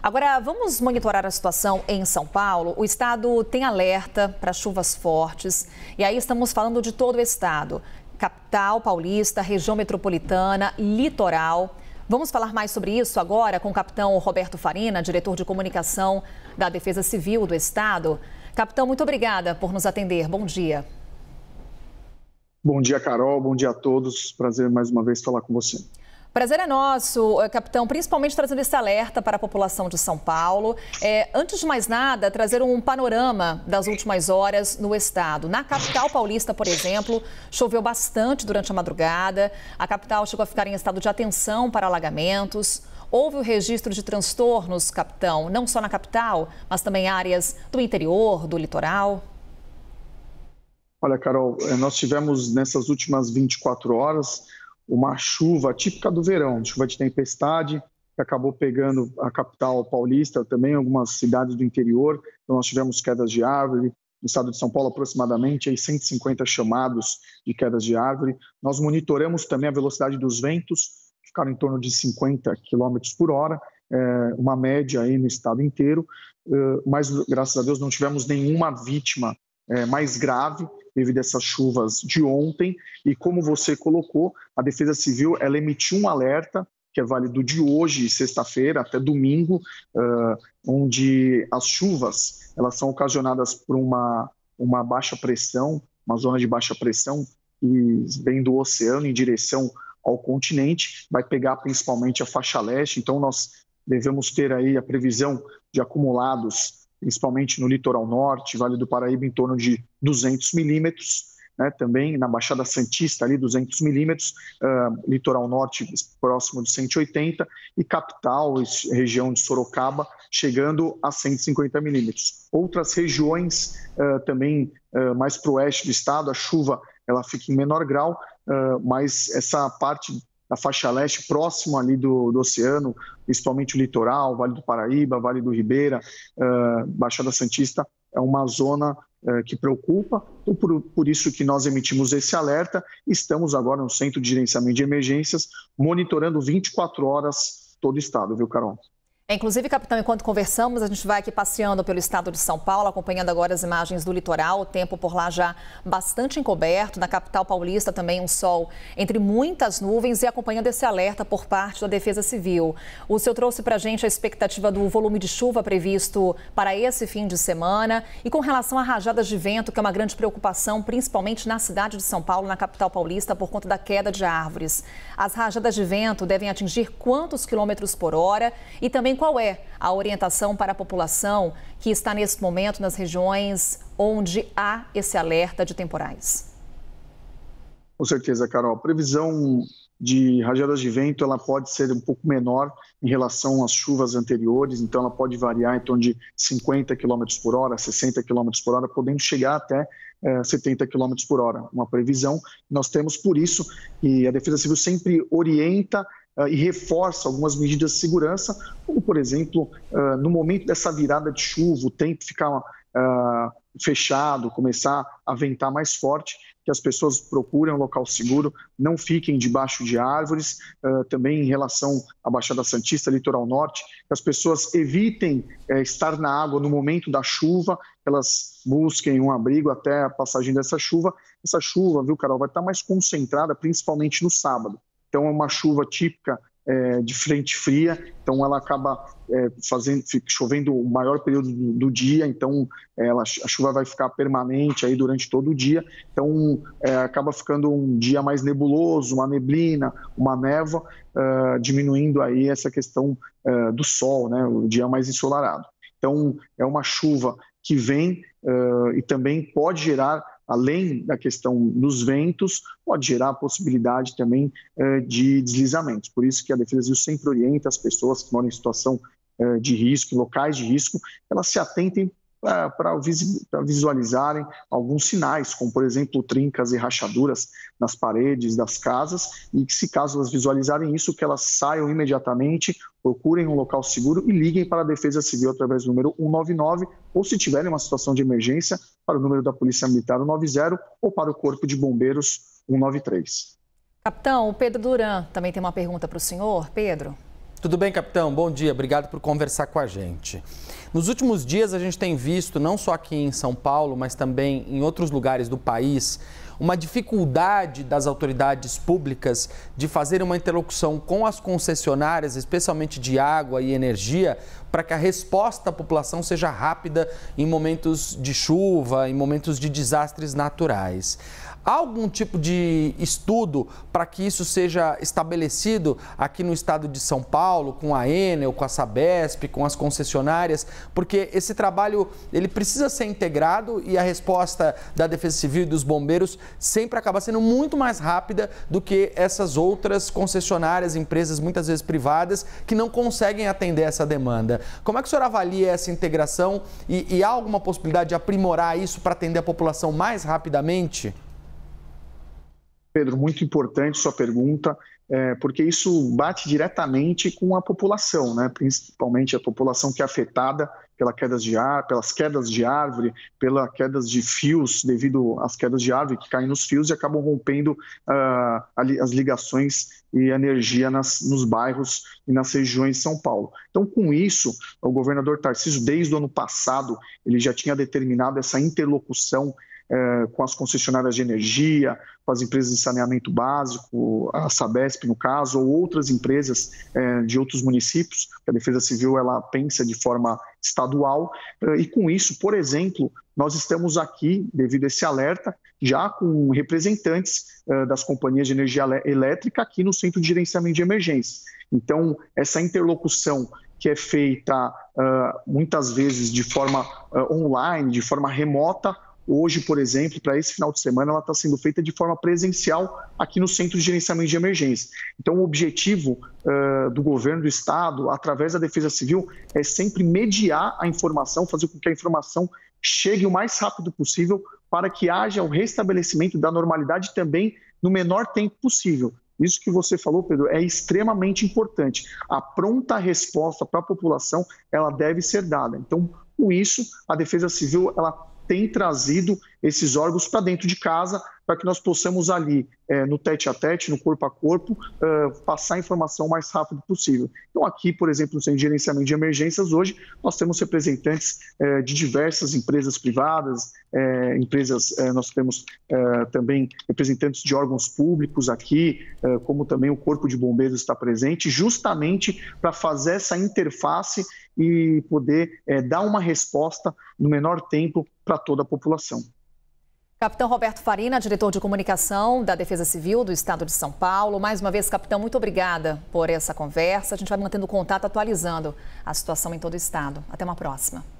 Agora, vamos monitorar a situação em São Paulo. O estado tem alerta para chuvas fortes e aí estamos falando de todo o estado. Capital paulista, região metropolitana, litoral. Vamos falar mais sobre isso agora com o capitão Roberto Farina, diretor de comunicação da Defesa Civil do estado. Capitão, muito obrigada por nos atender. Bom dia. Bom dia, Carol. Bom dia a todos. Prazer mais uma vez falar com você. Prazer é nosso, capitão, principalmente trazendo esse alerta para a população de São Paulo. Antes de mais nada, trazer um panorama das últimas horas no estado. Na capital paulista, por exemplo, choveu bastante durante a madrugada. A capital chegou a ficar em estado de atenção para alagamentos. Houve o registro de transtornos, capitão, não só na capital, mas também em áreas do interior, do litoral. Olha, Carol, nós tivemos nessas últimas 24 horas uma chuva típica do verão, chuva de tempestade, que acabou pegando a capital paulista, também algumas cidades do interior. Então, nós tivemos quedas de árvore, no estado de São Paulo, aproximadamente aí 150 chamados de quedas de árvore. Nós monitoramos também a velocidade dos ventos, que ficaram em torno de 50 km por hora, uma média aí no estado inteiro, mas, graças a Deus, não tivemos nenhuma vítima mais grave devido a essas chuvas de ontem. E como você colocou, a Defesa Civil ela emitiu um alerta que é válido de hoje, sexta-feira, até domingo, onde as chuvas elas são ocasionadas por uma baixa pressão, uma zona de baixa pressão que vem do oceano em direção ao continente, vai pegar principalmente a faixa leste. Então nós devemos ter aí a previsão de acumulados principalmente no litoral norte, Vale do Paraíba, em torno de 200 milímetros, né? Também na Baixada Santista, ali 200 milímetros, litoral norte próximo de 180, e capital, região de Sorocaba, chegando a 150 milímetros. Outras regiões também mais para o oeste do estado, a chuva ela fica em menor grau, mas essa parte da faixa leste, próximo ali do oceano, principalmente o litoral, Vale do Paraíba, Vale do Ribeira, Baixada Santista, é uma zona que preocupa. Então, por isso que nós emitimos esse alerta. Estamos agora no Centro de Gerenciamento de Emergências, monitorando 24 horas todo o estado, viu, Carol? Inclusive, capitão, enquanto conversamos, a gente vai aqui passeando pelo estado de São Paulo, acompanhando agora as imagens do litoral, o tempo por lá já bastante encoberto, na capital paulista também um sol entre muitas nuvens e acompanhando esse alerta por parte da Defesa Civil. O senhor trouxe para a gente a expectativa do volume de chuva previsto para esse fim de semana e com relação a rajadas de vento, que é uma grande preocupação, principalmente na cidade de São Paulo, na capital paulista, por conta da queda de árvores. As rajadas de vento devem atingir quantos quilômetros por hora e também qual é a orientação para a população que está nesse momento nas regiões onde há esse alerta de temporais? Com certeza, Carol. A previsão de rajadas de vento ela pode ser um pouco menor em relação às chuvas anteriores, então ela pode variar em torno de 50 km por hora, 60 km por hora, podendo chegar até 70 km por hora. Uma previsão nós temos, por isso, e a Defesa Civil sempre orienta e reforça algumas medidas de segurança, como, por exemplo, no momento dessa virada de chuva, o tempo ficar fechado, começar a ventar mais forte, que as pessoas procurem um local seguro, não fiquem debaixo de árvores. Também em relação à Baixada Santista, litoral norte, que as pessoas evitem estar na água no momento da chuva, elas busquem um abrigo até a passagem dessa chuva. Essa chuva, viu, Carol, vai estar mais concentrada principalmente no sábado. Então é uma chuva típica de frente fria, então ela acaba chovendo o maior período do dia, então a chuva vai ficar permanente aí durante todo o dia, então acaba ficando um dia mais nebuloso, uma neblina, uma névoa, diminuindo aí essa questão do sol, né, o dia mais ensolarado. Então é uma chuva que vem e também pode gerar, além da questão dos ventos, pode gerar a possibilidade também de deslizamentos. Por isso que a Defesa Civil sempre orienta as pessoas que moram em situação de risco, locais de risco, elas se atentem para visualizarem alguns sinais, como, por exemplo, trincas e rachaduras nas paredes das casas, e que, se caso elas visualizarem isso, que elas saiam imediatamente, procurem um local seguro e liguem para a Defesa Civil através do número 199, ou, se tiverem uma situação de emergência, para o número da Polícia Militar 190 ou para o Corpo de Bombeiros 193. Capitão, o Pedro Duran também tem uma pergunta para o senhor. Pedro? Tudo bem, capitão? Bom dia, obrigado por conversar com a gente. Nos últimos dias a gente tem visto, não só aqui em São Paulo, mas também em outros lugares do país, uma dificuldade das autoridades públicas de fazer uma interlocução com as concessionárias, especialmente de água e energia, para que a resposta à população seja rápida em momentos de chuva, em momentos de desastres naturais. Há algum tipo de estudo para que isso seja estabelecido aqui no estado de São Paulo, com a Enel, com a Sabesp, com as concessionárias? Porque esse trabalho ele precisa ser integrado e a resposta da Defesa Civil e dos bombeiros sempre acaba sendo muito mais rápida do que essas outras concessionárias, empresas muitas vezes privadas, que não conseguem atender essa demanda. Como é que o senhor avalia essa integração e há alguma possibilidade de aprimorar isso para atender a população mais rapidamente? Pedro, muito importante sua pergunta, porque isso bate diretamente com a população, né? Principalmente a população que é afetada pelas quedas de árvore, pelas quedas de fios, devido às quedas de árvore que caem nos fios e acabam rompendo as ligações e energia nos bairros e nas regiões de São Paulo. Então, com isso, o governador Tarcísio, desde o ano passado, ele já tinha determinado essa interlocução com as concessionárias de energia, com as empresas de saneamento básico, a Sabesp no caso, ou outras empresas de outros municípios, que a Defesa Civil ela pensa de forma estadual, e com isso, por exemplo, nós estamos aqui, devido a esse alerta, já com representantes das companhias de energia elétrica aqui no Centro de Gerenciamento de Emergência. Então, essa interlocução que é feita muitas vezes de forma online, de forma remota, hoje, por exemplo, para esse final de semana, ela está sendo feita de forma presencial aqui no Centro de Gerenciamento de Emergência. Então, o objetivo do governo do Estado, através da Defesa Civil, é sempre mediar a informação, fazer com que a informação chegue o mais rápido possível para que haja o restabelecimento da normalidade também no menor tempo possível. Isso que você falou, Pedro, é extremamente importante. A pronta resposta para a população, ela deve ser dada. Então, com isso, a Defesa Civil, ela tem trazido esses órgãos para dentro de casa para que nós possamos ali, no tete-a-tete, no corpo a corpo, passar a informação o mais rápido possível. Então aqui, por exemplo, no Centro de Gerenciamento de Emergências, hoje nós temos representantes de diversas empresas privadas, nós temos também representantes de órgãos públicos aqui, como também o Corpo de Bombeiros está presente, justamente para fazer essa interface e poder dar uma resposta no menor tempo para toda a população. Capitão Roberto Farina, diretor de comunicação da Defesa Civil do Estado de São Paulo. Mais uma vez, capitão, muito obrigada por essa conversa. A gente vai mantendo contato, atualizando a situação em todo o estado. Até uma próxima.